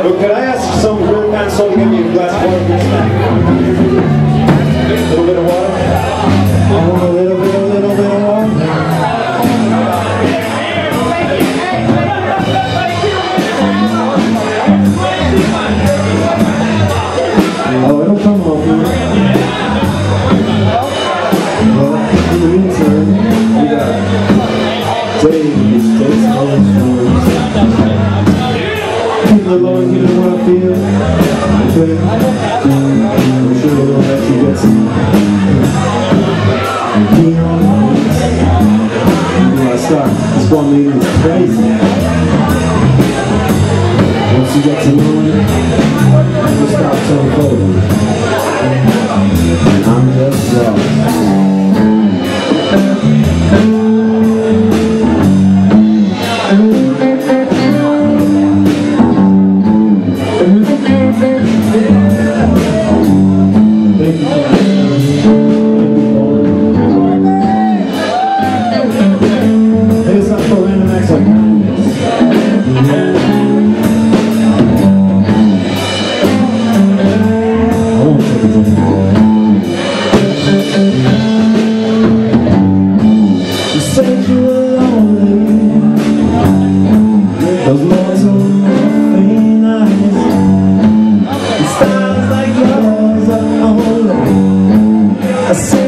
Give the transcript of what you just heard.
But could I ask some really kind soul to give me a glass of water? A little bit of water? Oh, a little bit of water. Oh, it'll come off here. Well, in the meantime, we got Dave's keep the Lord, you know what I feel. Okay? I'm sure they'll let you get some. When I start, this one meeting is crazy. Once you get to know it, you stop telling forward. And I'm just wrong. Those lots of faint eyes, the stars like yours are only